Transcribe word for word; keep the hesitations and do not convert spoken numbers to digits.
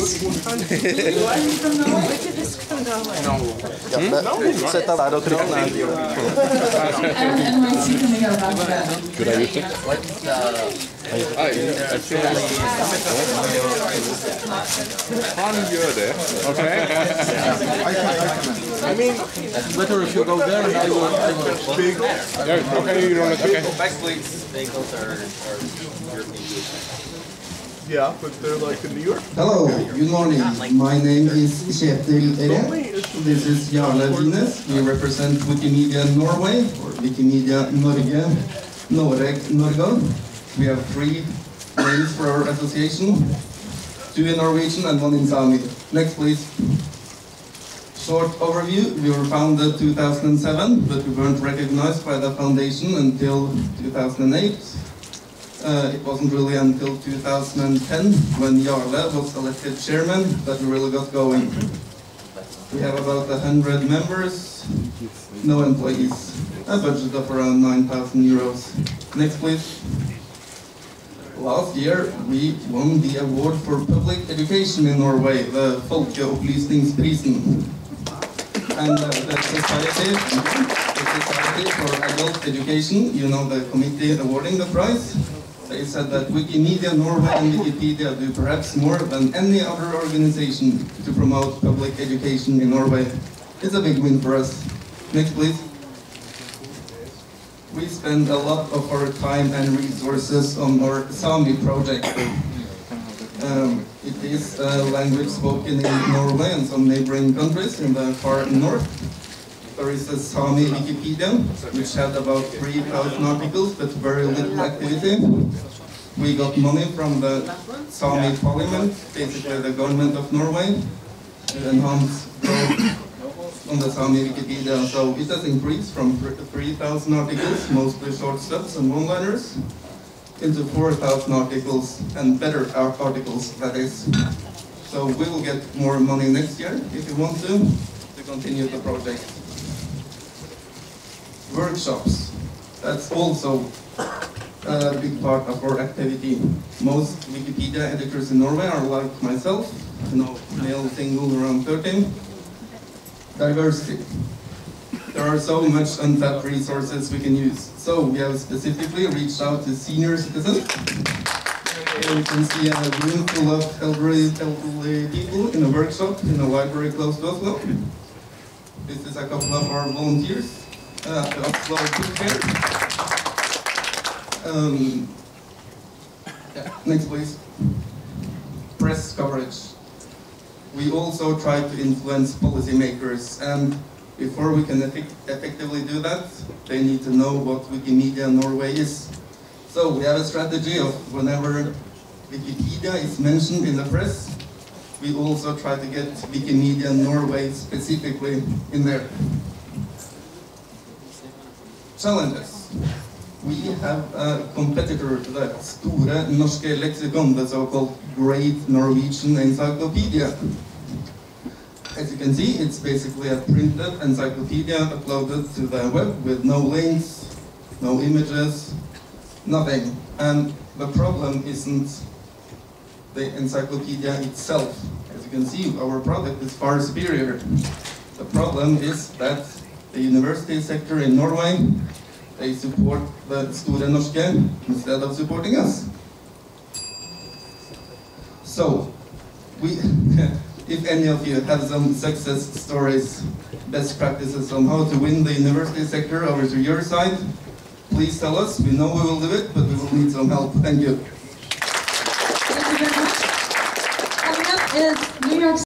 fisk fra Norge. Ikke fisk fra Norge. Ja, sett deg der og trykk ned. Could I use it? Han gjør det. Okay. I mean, it's better if you go there and I will. I will. Big. Yeah, okay, you don't okay. Back please. Bagels are, are European. Yeah, but they're like in New York. Hello, good morning. My name is Kjetil Ere. This is Jarle Vines. We represent Wikimedia Norway, or Wikimedia Norge, Noreg Norge. We have three names for our association, two in Norwegian and one in Sami. Next, please. Short overview. We were founded two thousand seven, but we weren't recognized by the foundation until two thousand eight. Uh, it wasn't really until two thousand ten, when Jarle was elected chairman, that we really got going. We have about one hundred members, no employees, a budget of around nine thousand euros. Next, please. Last year, we won the award for public education in Norway, the Folkeopplysningsprisen. And uh, the Society, the Society for Adult Education, you know, the committee awarding the prize, they said that Wikimedia Norway and Wikipedia do perhaps more than any other organization to promote public education in Norway. It's a big win for us. Next, please. We spend a lot of our time and resources on our Sami project. Um, it is a language spoken in Norway and some neighboring countries in the far north. There is a Sami Wikipedia, which had about three thousand articles, but very little activity. We got money from the Sami Parliament, basically the government of Norway, to enhance growth on the Sami Wikipedia. So it has increased from three thousand articles, mostly short stuffs and one-liners, into four thousand articles, and better articles, that is. So we will get more money next year, if you want to, to continue the project. Workshops. That's also a big part of our activity. Most Wikipedia editors in Norway are like myself, you know, male, single, around thirteen. Diversity. There are so much untapped resources we can use. So we have specifically reached out to senior citizens. Here you can see a room full of elderly, elderly people in a workshop in a library close to Oslo. This is a couple of our volunteers. Uh, the Oslo Book Fair. Um, yeah, next please. Press coverage. We also try to influence policymakers, and before we can effect effectively do that, they need to know what Wikimedia Norway is. So we have a strategy of whenever Wikipedia is mentioned in the press, we also try to get Wikimedia Norway specifically in there. Challenges. We have a competitor to the Store Norske Leksikon, the so-called Great Norwegian Encyclopedia. As you can see, it's basically a printed encyclopedia uploaded to the web with no links, no images, nothing. And the problem isn't the encyclopedia itself. As you can see, our product is far superior. The problem is that the university sector in Norway, they support the Store Norske instead of supporting us. So, we, if any of you have some success stories, best practices on how to win the university sector over to your side, please tell us. We know we will do it, but we will need some help. Thank you. Thank you very much. Coming up is New York